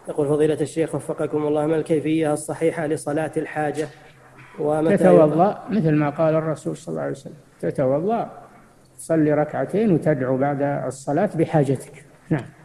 يقول فضيلة الشيخ وفقكم الله، ما الكيفية الصحيحة لصلاة الحاجة ومتى تتوضأ مثل ما قال الرسول صلى الله عليه وسلم، تتوضأ تصلي ركعتين وتدعو بعد الصلاة بحاجتك. نعم.